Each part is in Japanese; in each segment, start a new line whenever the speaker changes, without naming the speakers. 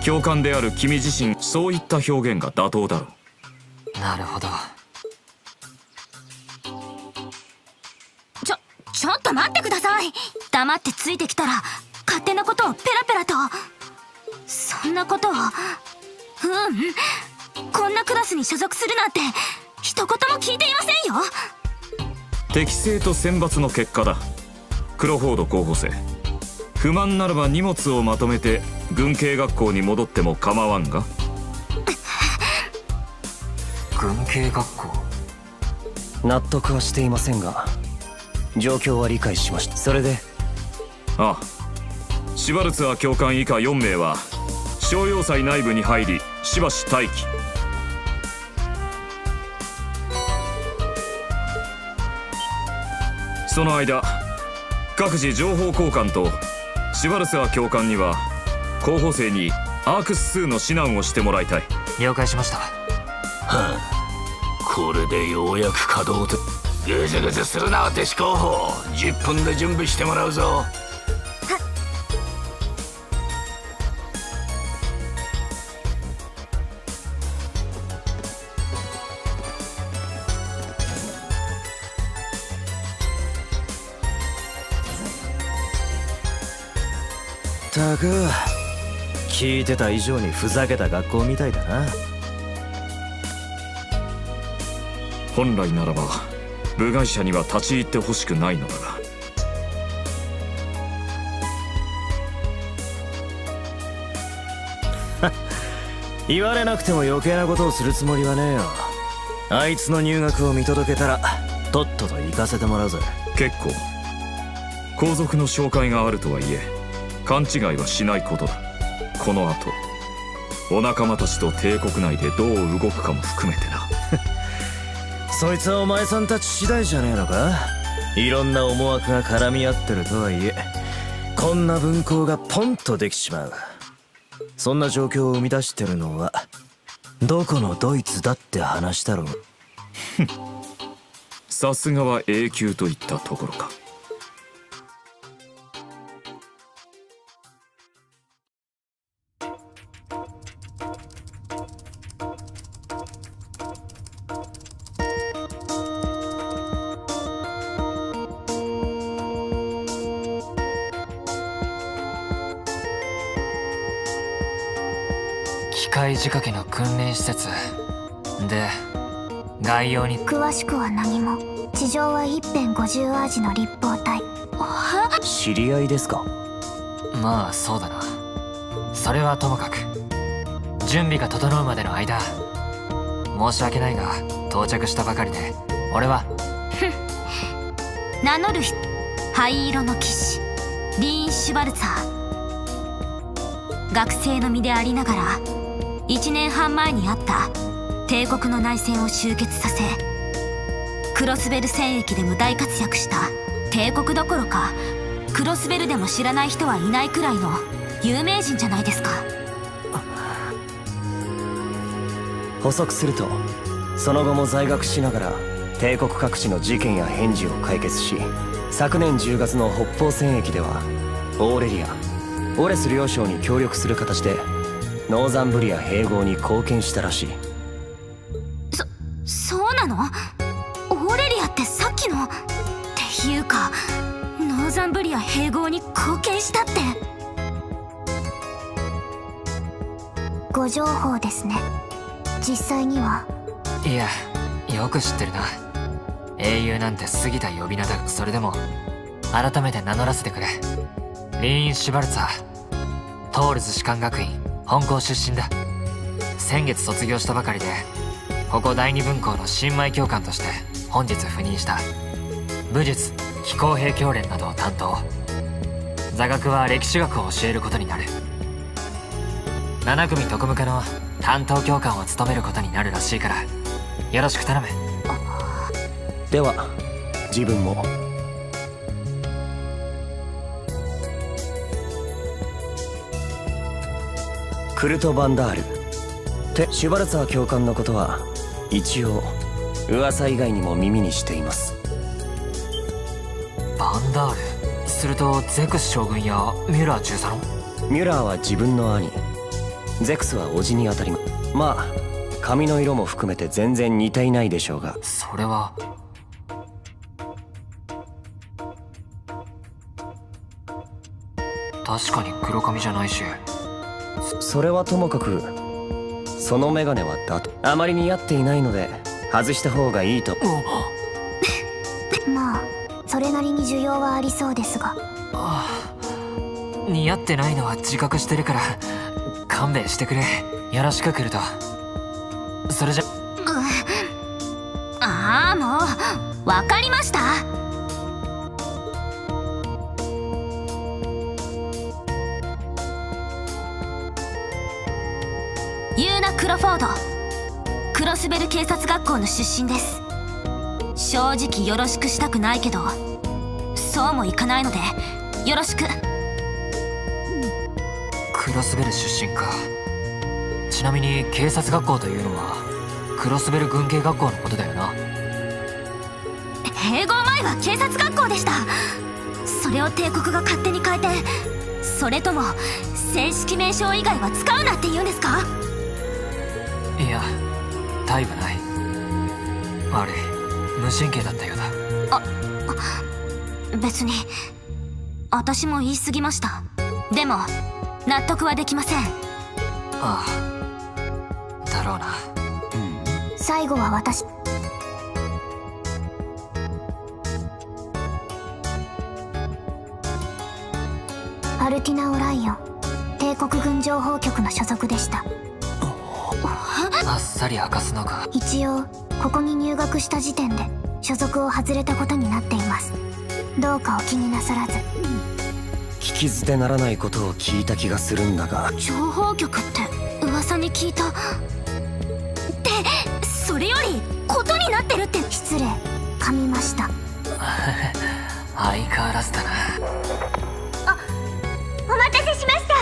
教官である君自身、そういった表現が妥当だろう。
なるほど。
ちょっと待ってください。黙ってついてきたら勝手なことをペラペラと。そんなことを。こんなクラスに所属するなんて一言も聞いていませんよ。
適正と選抜の結果だ。クロフォード候補生、不満ならば荷物をまとめて軍警学校に戻っても構わんが。
軍警学校。
納得はしていませんが状況は理解しました。それで。
ああ、シュバルツァー教官以下4名は商用祭内部に入りしばし待機。その間各自情報交換とシュバルツァー教官には候補生にアークス数の指南をしてもらいたい。
了解しました。
これでようやく稼働と。ぐずぐずするな弟子候補、10分で準備してもらうぞ。
たく聞いてた以上にふざけた学校みたいだな。
本来ならば部外者には立ち入ってほしくないのだ
が言われなくても余計なことをするつもりはねえよ。あいつの入学を見届けたらとっとと行かせてもらうぜ。
結構皇族の紹介があるとはいえ勘違いはしないことだ。この後お仲間たちと帝国内でどう動くかも含めてな。
そいつはお前さんたち次第じゃねえのか。いろんな思惑が絡み合ってるとはいえこんな分校がポンとできちまう。そんな状況を生み出してるのはどこのドイツだって話だろう。
さすがは永久といったところか。
機械仕掛けの訓練施設で概要に。
詳しくは何も。地上は一辺50アージの立方体。
知り合いですか。
まあそうだな。それはともかく準備が整うまでの間、申し訳ないが到着したばかりで俺は。
名乗る人、灰色の騎士リーン・シュバルツァー。学生の身でありながら1年半前にあった帝国の内戦を終結させ、クロスベル戦役でも大活躍した帝国どころかクロスベルでも知らない人はいないくらいの有名人じゃないですか。
補足するとその後も在学しながら帝国各地の事件や変事を解決し、昨年10月の北方戦役ではオーレリア、オレス両将に協力する形でノーザンブリア併合に貢献したらしい。
そうなの？オーレリアってさっきのっていうかノーザンブリア併合に貢献したって。ご情報ですね。実際には。
いや、よく知ってるな。英雄なんて過ぎた呼び名だ。それでも改めて名乗らせてくれ。リーン・シュバルツァー、トールズ士官学院本校出身だ。先月卒業したばかりでここ第二分校の新米教官として本日赴任した。武術、気候兵教練などを担当。座学は歴史学を教えることになる。7組特務課の担当教官を務めることになるらしいからよろしく頼む。
では自分も。クルト・バンダールってシュバルツァー教官のことは一応噂以外にも耳にしています。
バンダール、するとゼクス将軍やミュラー中佐の。
ミュラーは自分の兄、 ゼクスは叔父にあたりまあ髪の色も含めて全然似ていないでしょうが。
それは確かに黒髪じゃないし。
それはともかくそのメガネはあまり似合っていないので外した方がいいと。
まあそれなりに需要はありそうですが。
似合ってないのは自覚してるから勘弁してくれ。よろしくクルト。それじゃ。
ああもう分かりました。ユーナ・クロフォード、クロスベル警察学校の出身です。正直よろしくしたくないけどそうもいかないのでよろしく。
クロスベル出身か。ちなみに警察学校というのはクロスベル軍警学校のことだよな。
併合前は警察学校でした。それを帝国が勝手に変えて、それとも正式名称以外は使うなって言うんですか？
いや大部ない。悪い、無神経だったようだ。
別に私も言い過ぎました。でも納得はできません。
ああだろうな。
最後は私。アルティナ・オライオン、帝国軍情報局の所属でした。
あっさり明かすのか。
一応ここに入学した時点で所属を外れたことになっています。どうかお気になさらず。
聞き捨てならないことを聞いた気がするんだが。
情報局って噂に聞いた。ってそれよりことになってるって。
失礼、噛みました。
相変わらずだな。
お待たせしました。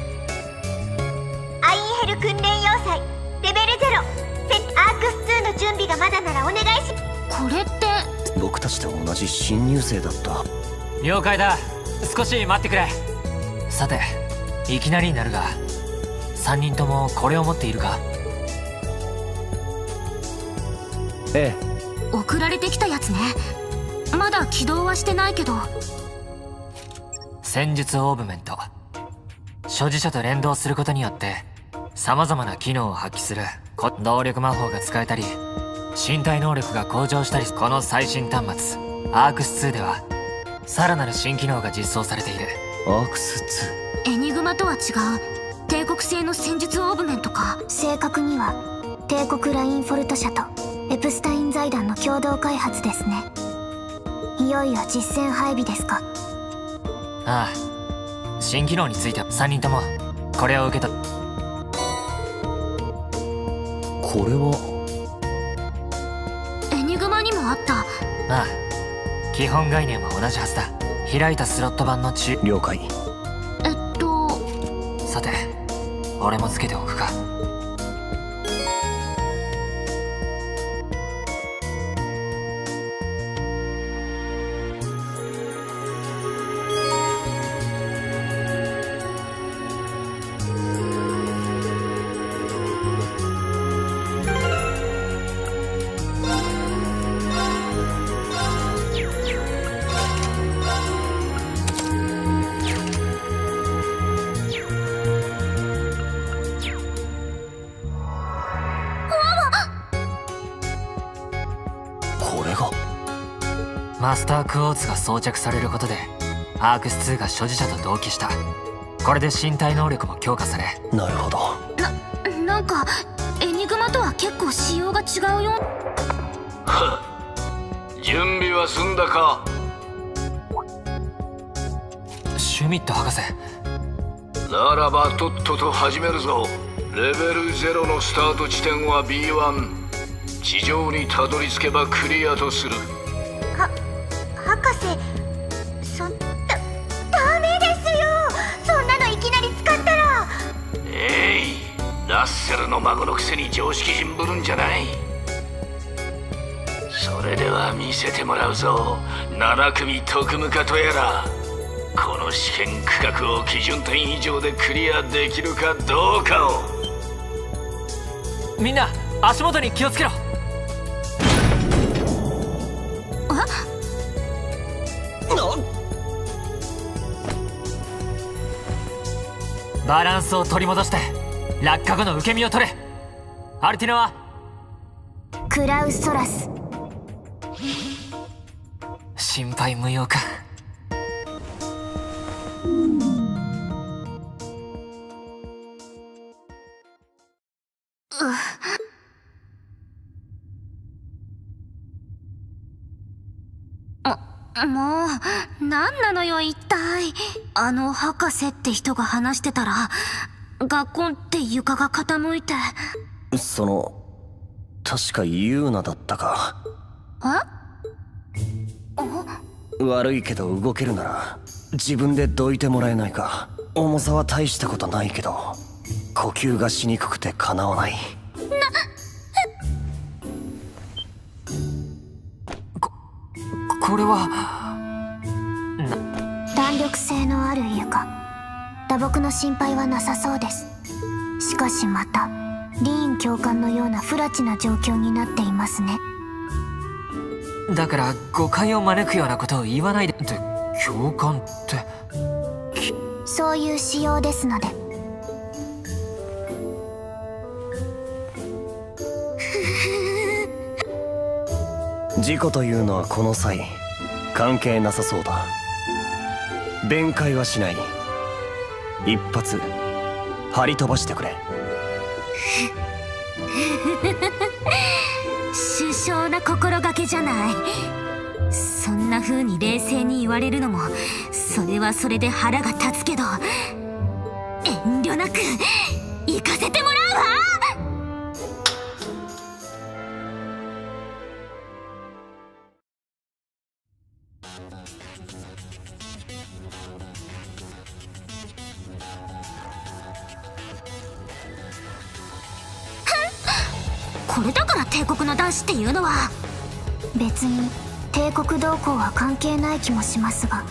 アインヘル訓練要塞レベル0アークス2の準備がまだならお願いし。
これって
僕たちと同じ新入生だった。
了解だ。少し待ってくれ。さていきなりになるが3人ともこれを持っているか？
ええ。
送られてきたやつね。まだ起動はしてないけど。
戦術オーブメント。所持者と連動することによって様々な機能を発揮する動力魔法が使えたり身体能力が向上したり。この最新端末アークス2ではさらなる新機能が実装されている。
アークス
エニグマとは違う帝国製の戦術オーブメントか。
正確には帝国ラインフォルト社とエプスタイン財団の共同開発ですね。いよいよ実戦配備ですか？
ああ、新機能について3人ともこれを受け取っ。
これは
エニグマにもあった。
ああ、基本概念は同じはずだ。開いたスロット版の
了解。
さて俺もつけておくか。マスタークォーツが装着されることでアークス2が所持者と同期した。これで身体能力も強化され。
なるほど。
なんかエニグマとは結構仕様が違うよ。
準備は済んだか？
シュミット博士。
ならばとっとと始めるぞ。レベル0のスタート地点は B1。 地上にたどり着けばクリアとする。
博士、ダメですよ。そんなのいきなり使ったら。ラッセルの孫のくせに常識人ぶるんじゃない。それでは見せてもらうぞ。7組特務課とやら。
この試験区画を基準点以上でクリアできるかどうかを。
みんな足元に気をつけろ。バランスを取り戻して落下後の受け身を取れ。アルティナは
クラウストラス。
心配無用か。
もう何なのよ一体。あの博士って人が話してたらガッコンって床が傾いて。
確かユーナだったか。悪いけど動けるなら自分でどいてもらえないか。重さは大したことないけど呼吸がしにくくてかなわない。
これは
弾力性のある床。打撲の心配はなさそうです。しかしまたリーン教官のような不埒な状況になっていますね。
だから誤解を招くようなことを言わないでって。教官って
そういう仕様ですので。
事故というのはこの際関係なさそうだ。弁解はしない。一発張り飛ばしてくれ。
殊勝な心がけじゃない。そんな風に冷静に言われるのもそれはそれで腹が立つけど、遠慮なく行かせてもらうわ。これだから帝国の男子っていうのは。
別に帝国動向は関係ない気もしますが。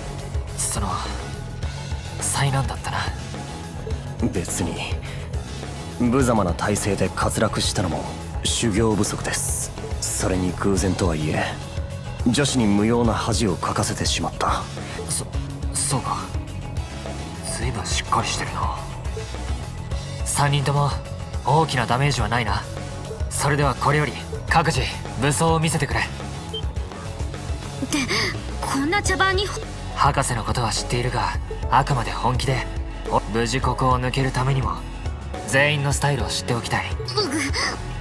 災難だったな。
別に無様な体勢で滑落したのも修行不足です。それに偶然とはいえ女子に無用な恥をかかせてしまった。
そうか。随分しっかりしてるな。3人とも大きなダメージはないな。それではこれより各自武装を見せてくれ。
ってこんな茶番に。
博士のことは知っているがあくまで本気で無事ここを抜けるためにも全員のスタイルを知っておきたい。